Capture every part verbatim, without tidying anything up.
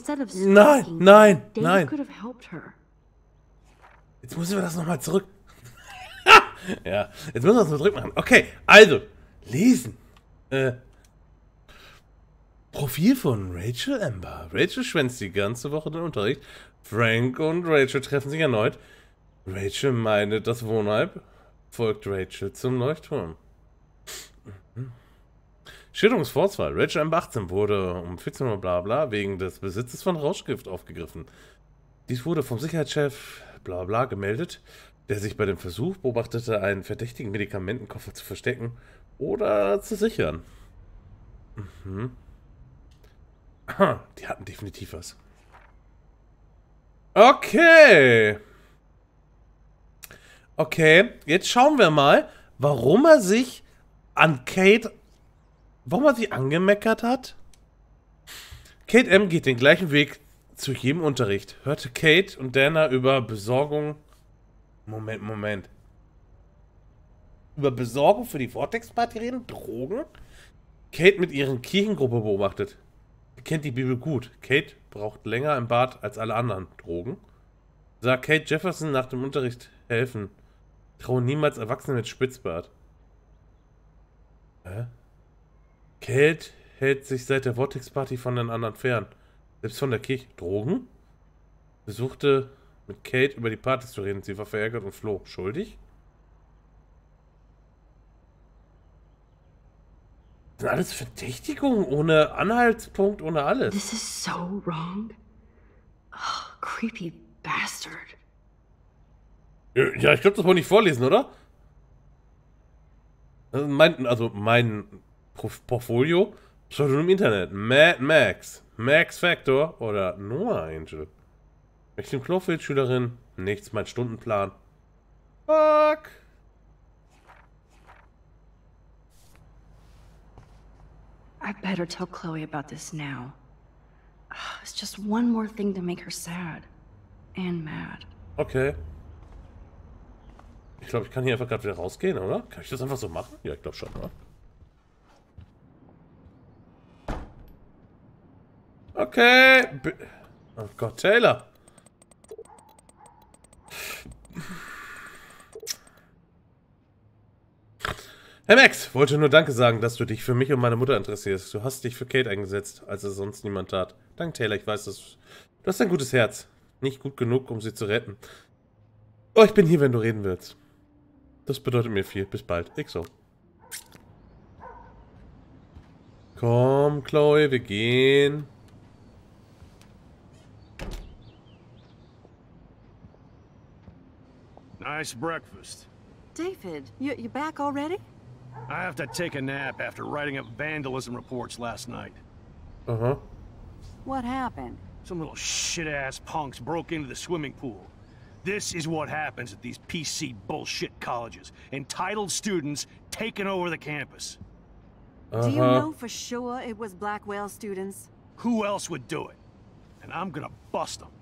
instead of Nein, stalking, nein, David nein. could have helped her. Jetzt müssen wir das nochmal zurück. Ja, jetzt müssen wir das mal zurück machen. Okay, also, lesen. Äh, Profil von Rachel Amber. Rachel schwänzt die ganze Woche den Unterricht. Frank und Rachel treffen sich erneut. Rachel meidet das Wohnheim. Folgt Rachel zum Leuchtturm. Schilderungsvorzahl. Rachel Amber achtzehn wurde um vierzehn Uhr bla bla wegen des Besitzes von Rauschgift aufgegriffen. Dies wurde vom Sicherheitschef bla bla gemeldet, der sich bei dem Versuch beobachtete, einen verdächtigen Medikamentenkoffer zu verstecken oder zu sichern. Mhm. Aha, die hatten definitiv was. Okay. Okay, jetzt schauen wir mal, warum er sich an Kate, warum er sie angemeckert hat. Kate M. geht den gleichen Weg zu jedem Unterricht. Hörte Kate und Dana über Besorgung... Moment, Moment. Über Besorgung für die Vortex-Party reden? Drogen? Kate mit ihren Kirchengruppe beobachtet. Kennt die Bibel gut. Kate braucht länger im Bad als alle anderen. Drogen? Sah Kate Jefferson nach dem Unterricht helfen. Trauen niemals Erwachsene mit Spitzbart. Hä? Kate hält sich seit der Vortex-Party von den anderen fern. Selbst von der Kirche. Drogen? Versuchte mit Kate über die Partys zu reden. Sie war verärgert und floh. Schuldig? Das sind alles Verdächtigungen ohne Anhaltspunkt, ohne alles. This is so wrong. Oh, creepy bastard. Ja, ich glaube, das wollte ich vorlesen, oder? Also mein, also mein Portfolio, Pseudonym im Internet, Mad Max, Max Factor oder Noah Angel. Mädchen Clofield, Schülerin, nichts, mein Stundenplan. Fuck. I better tell Chloe about this now. Ah, it's just one more thing to make her sad. And mad. Okay. Ich glaube, ich kann hier einfach gerade wieder rausgehen, oder? Kann ich das einfach so machen? Ja, ich glaube schon, oder? Okay. B oh Gott, Taylor. Hey Max, wollte nur Danke sagen, dass du dich für mich und meine Mutter interessierst. Du hast dich für Kate eingesetzt, als es sonst niemand tat. Danke, Taylor, ich weiß, dass du hast ein gutes Herz. Nicht gut genug, um sie zu retten. Oh, ich bin hier, wenn du reden willst. Das bedeutet mir viel. Bis bald. Ich so. Komm, Chloe, wir gehen. Nice breakfast. David, you, you back already? I have to take a nap after writing up vandalism reports last night. Uh-huh. What happened? Some little shit-ass punks broke into the swimming pool. This is what happens at these P C bullshit colleges. Entitled students taking over the campus. Uh-huh. Do you know for sure it was Blackwell students? Who else would do it? And I'm gonna bust them.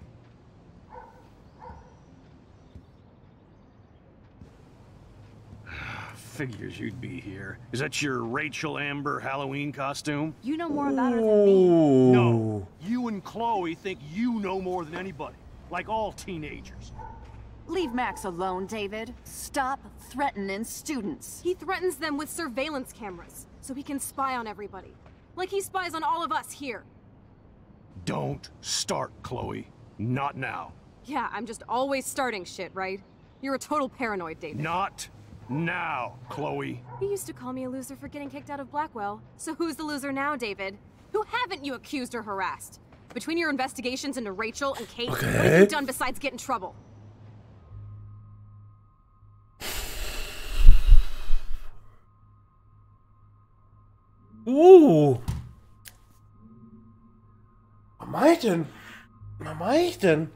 Figures you'd be here. Is that your Rachel Amber Halloween costume? You know more about her than me. No. You and Chloe think you know more than anybody. Like all teenagers. Leave Max alone, David. Stop threatening students. He threatens them with surveillance cameras, so he can spy on everybody. Like he spies on all of us here. Don't start, Chloe. Not now. Yeah, I'm just always starting shit, right? You're a total paranoid, David. Not now, Chloe. You used to call me a loser for getting kicked out of Blackwell. So who's the loser now, David? Who haven't you accused or harassed? Between your investigations into Rachel and Kate, Okay. what have you done besides get in trouble? Uh. Was mach ich denn? Was mach ich denn?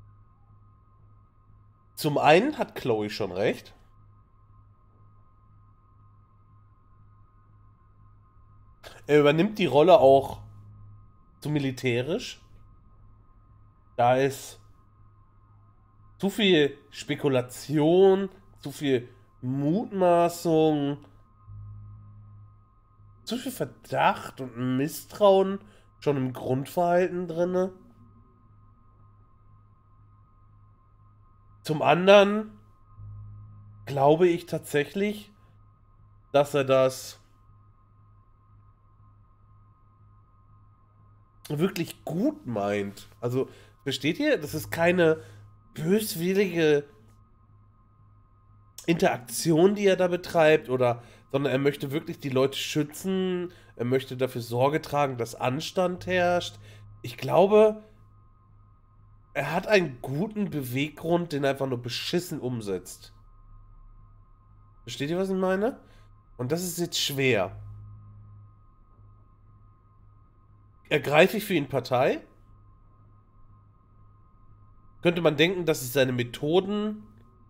Zum einen hat Chloe schon recht. Er übernimmt die Rolle auch zu militärisch. Da ist zu viel Spekulation, zu viel Mutmaßung, zu viel Verdacht und Misstrauen schon im Grundverhalten drin. Zum anderen glaube ich tatsächlich, dass er das wirklich gut meint. Also, versteht ihr? Das ist keine böswillige Interaktion, die er da betreibt, oder, sondern er möchte wirklich die Leute schützen, er möchte dafür Sorge tragen, dass Anstand herrscht. Ich glaube, er hat einen guten Beweggrund, den er einfach nur beschissen umsetzt. Versteht ihr, was ich meine? Und das ist jetzt schwer. Ergreife ich für ihn Partei? Könnte man denken, dass ich seine Methoden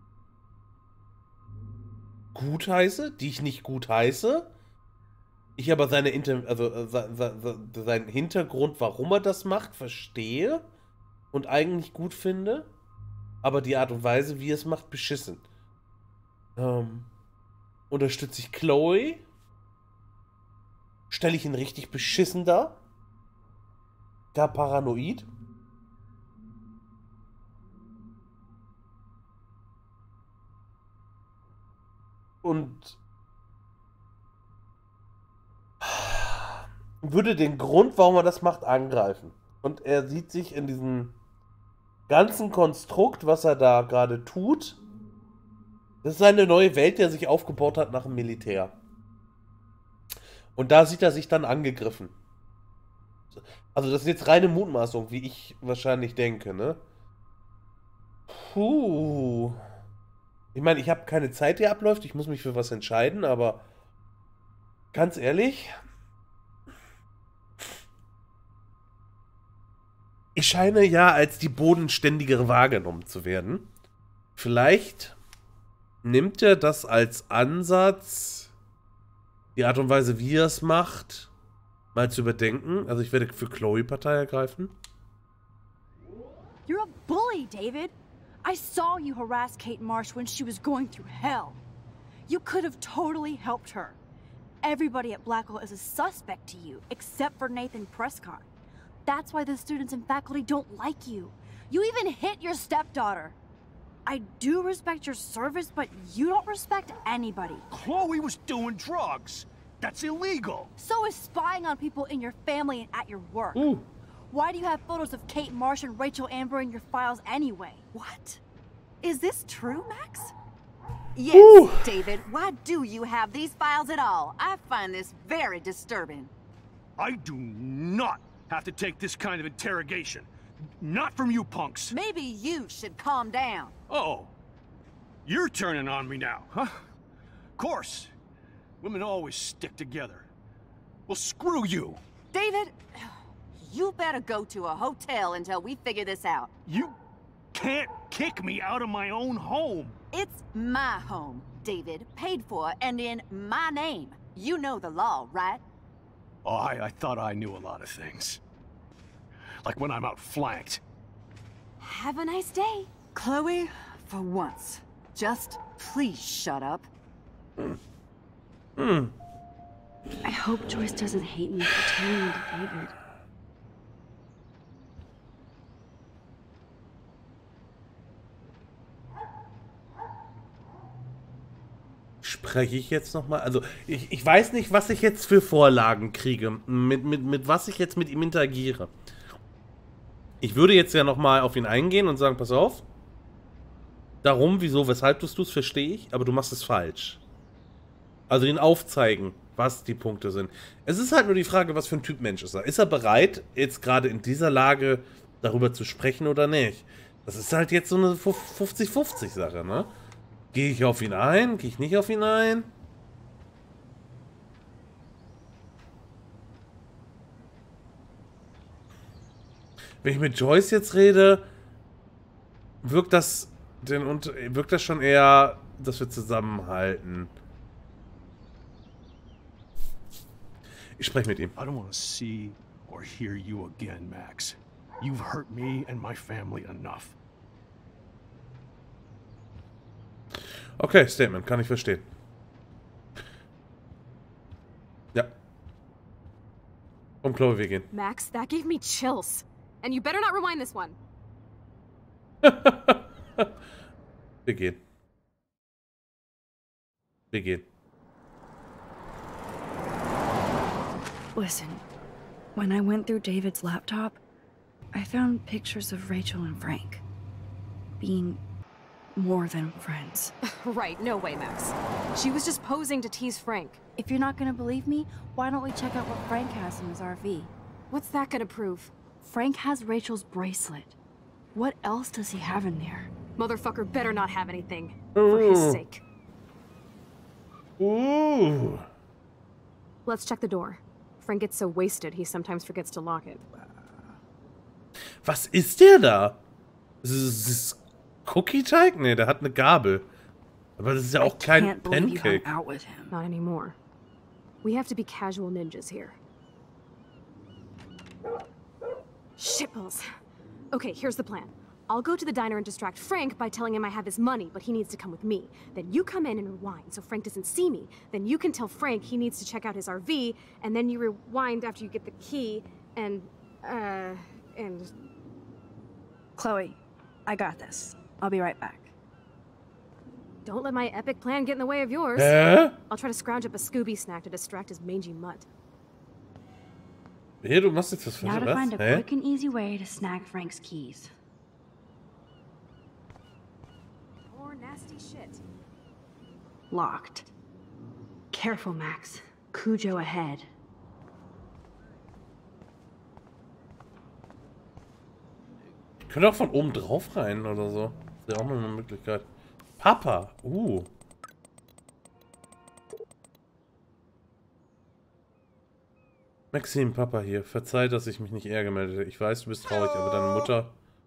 gut heiße, die ich nicht gut heiße. Ich aber seine Inter also äh, seinen Hintergrund, warum er das macht, verstehe und eigentlich gut finde, aber die Art und Weise, wie er es macht, beschissen. Ähm, unterstütze ich Chloe? Stelle ich ihn richtig beschissen dar? Gar paranoid? Und würde den Grund, warum er das macht, angreifen. Und er sieht sich in diesem ganzen Konstrukt, was er da gerade tut, das ist eine neue Welt, die er sich aufgebaut hat nach dem Militär. Und da sieht er sich dann angegriffen. Also das ist jetzt reine Mutmaßung, wie ich wahrscheinlich denke, ne? Puh. Ich meine, ich habe keine Zeit, die abläuft. Ich muss mich für was entscheiden, aber ganz ehrlich, ich scheine ja als die bodenständigere wahrgenommen zu werden. Vielleicht nimmt er das als Ansatz, die Art und Weise, wie er es macht, mal zu überdenken. Also ich werde für Chloe Partei ergreifen. You're a bully, David. I saw you harass Kate Marsh when she was going through hell. You could have totally helped her. Everybody at Blackwell is a suspect to you, except for Nathan Prescott. That's why the students and faculty don't like you. You even hit your stepdaughter. I do respect your service, but you don't respect anybody. Chloe was doing drugs. That's illegal. So is spying on people in your family and at your work. Ooh. Why do you have photos of Kate Marsh and Rachel Amber in your files anyway? What? Is this true, Max? Yes, Ooh. David. Why do you have these files at all? I find this very disturbing. I do not have to take this kind of interrogation. Not from you punks. Maybe you should calm down. Uh-oh. You're turning on me now, huh? Of course. Women always stick together. Well, screw you. David, you better go to a hotel until we figure this out. You can't kick me out of my own home. It's my home, David. Paid for and in my name. You know the law, right? Oh, I, I thought I knew a lot of things. Like when I'm outflanked. Have a nice day. Chloe, for once, just please shut up. Hm. I hope Joyce doesn't hate me for turning into David. Spreche ich jetzt nochmal? Also, ich, ich weiß nicht, was ich jetzt für Vorlagen kriege, mit, mit, mit was ich jetzt mit ihm interagiere. Ich würde jetzt ja nochmal auf ihn eingehen und sagen, pass auf. Darum, wieso, weshalb du es tust, verstehe ich, aber du machst es falsch. Also ihn aufzeigen, was die Punkte sind. Es ist halt nur die Frage, was für ein Typ Mensch ist er. Ist er bereit, jetzt gerade in dieser Lage darüber zu sprechen oder nicht? Das ist halt jetzt so eine fünfzig fünfzig Sache, ne? Gehe ich auf ihn ein? Gehe ich nicht auf ihn ein? Wenn ich mit Joyce jetzt rede, wirkt das, den, wirkt das schon eher, dass wir zusammenhalten. Ich spreche mit ihm. I don't want to see or hear you again, Max. You've hurt me and my family enough. Okay, Statement, kann ich verstehen. Ja. Komm, Chloe, wir gehen. Max, that gave me chills. And you better not rewind this one. Wir gehen. Wir gehen. Listen, when I went through David's laptop, I found pictures of Rachel and Frank being more than friends. Right, no way, Max. She was just posing to tease Frank. If you're not gonna believe me, why don't we check out what Frank has in his R V? What's that gonna prove? Frank has Rachel's bracelet. What else does he have in there? Motherfucker better not have anything. For his Ooh. sake. Uh. Let's check the door. Frank gets so wasted, he sometimes forgets to lock it. Was ist der da? Das ist, das ist Cookie-Teig? Nee, der hat eine Gabel. Aber das ist ja auch kein Can't believe you hung Pancake. out with him. Not anymore. We have to be casual ninjas here. Shitballs. Okay, here's the plan. I'll go to the diner and distract Frank by telling him I have his money, but he needs to come with me. Then you come in and rewind so Frank doesn't see me. Then you can tell Frank he needs to check out his R V, and then you rewind after you get the key, and, uh, and... Chloe, I got this. I'll be right back. Don't let my epic plan get in the way of yours. Hä? I'll try to scrounge up a Scooby snack to distract his mangy mutt. Hey, du machst jetzt was Now falsch, to find was? a Hä? quick and easy way to snag Frank's keys. More nasty shit. Locked. Careful, Max. Cujo ahead. Ich könnte auch von oben drauf rein oder so. Das wäre auch mal eine Möglichkeit. Papa! Uh. Maxim, Papa hier. Verzeih, dass ich mich nicht eher gemeldet habe. Ich weiß, du bist traurig, aber deine Mutter...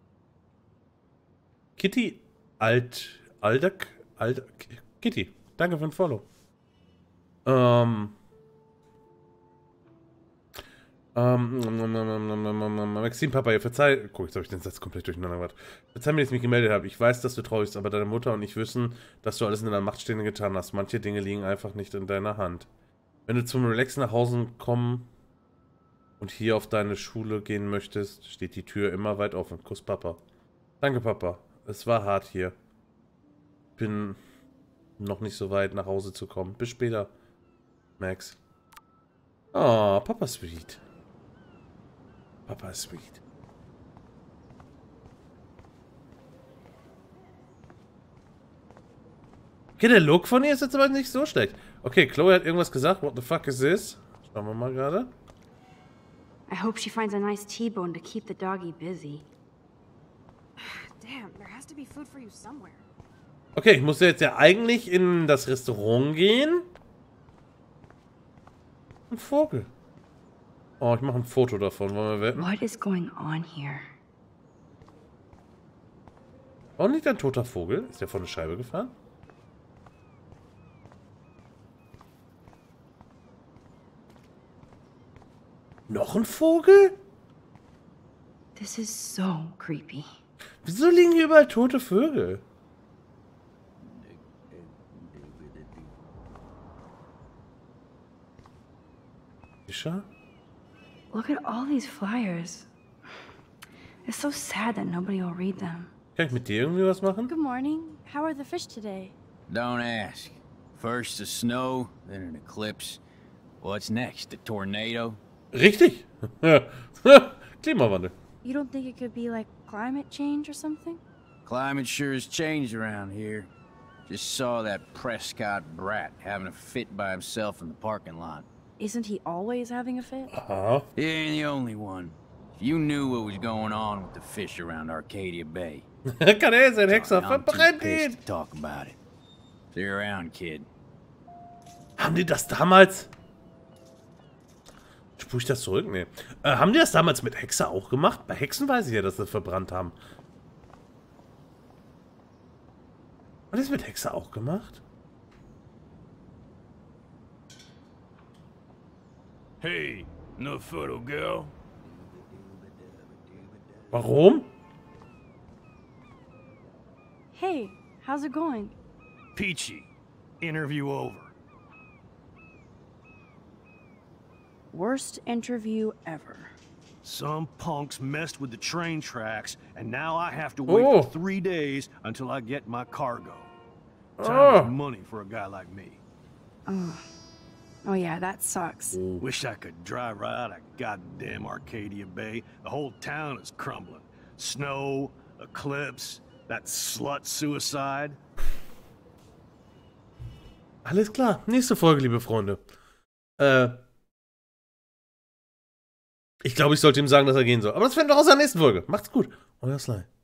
Kitty Alt... Aldak... Aldak... Kitty, danke für den Follow. Ähm... Ähm... Maxim, Papa hier. Verzeih... Guck, jetzt habe ich den Satz komplett durcheinander gemacht. Verzeih mir, dass ich mich gemeldet habe. Ich weiß, dass du traurig bist, aber deine Mutter und ich wissen, dass du alles in deiner Macht Stehende getan hast. Manche Dinge liegen einfach nicht in deiner Hand. Wenn du zum Relaxen nach Hause kommen und hier auf deine Schule gehen möchtest, steht die Tür immer weit offen. Kuss, Papa. Danke, Papa. Es war hart hier. Bin noch nicht so weit, nach Hause zu kommen. Bis später, Max. Oh, Papa sweet. Papa sweet. Okay, der Look von ihr ist jetzt aber nicht so schlecht. Okay, Chloe hat irgendwas gesagt. What the fuck is this? Schauen wir mal gerade. I hope she finds a nice T-bone to keep the doggy busy. Damn, there has to be food for you somewhere. Okay, ich muss jetzt ja eigentlich in das Restaurant gehen. Ein Vogel. Oh, ich mache ein Foto davon. Wollen wir wetten? What is going on here? Oh, nicht ein toter Vogel. Ist der vor eine Scheibe gefahren? Noch ein Vogel? This is so creepy. Wieso liegen hier überall tote Vögel? Fischer? Look at all these flyers. It's so sad that nobody will read them. Kann ich mit dir irgendwie was machen? Good morning. How are the fish today? Don't ask. First the snow, then an eclipse. What's next? A tornado? Richtig. Klimawandel. You don't think it could be like climate change or something? Climate sure has changed around here. Just saw that Prescott brat having a fit by himself in the parking lot. Isn't he always having a fit? Aha. He ain't the only one. If you knew what was going on with the fish around Arcadia Bay. Kann er sein Hexer I'm too verbrennt pissed ihn. to talk about it. See you around, kid. Haben die das damals... Spur ich das zurück? Nee. Äh, haben die das damals mit Hexer auch gemacht? Bei Hexen weiß ich ja, dass sie verbrannt haben. Haben die das mit Hexer auch gemacht? Hey, no photo girl. Warum? Hey, how's it going? Peachy. Interview over. Worst interview ever. Some punks messed with the train tracks, and now I have to wait Oh. for three days until I get my cargo. Time Oh. is money for a guy like me. Oh. Oh yeah, that sucks. Wish I could drive right out of goddamn Arcadia Bay. The whole town is crumbling. Snow, eclipse, that slut suicide. Alles klar. Nächste Folge, liebe Freunde. Äh. Ich glaube, ich sollte ihm sagen, dass er gehen soll. Aber das werden wir auch aus der nächsten Folge. Macht's gut. Euer Sly.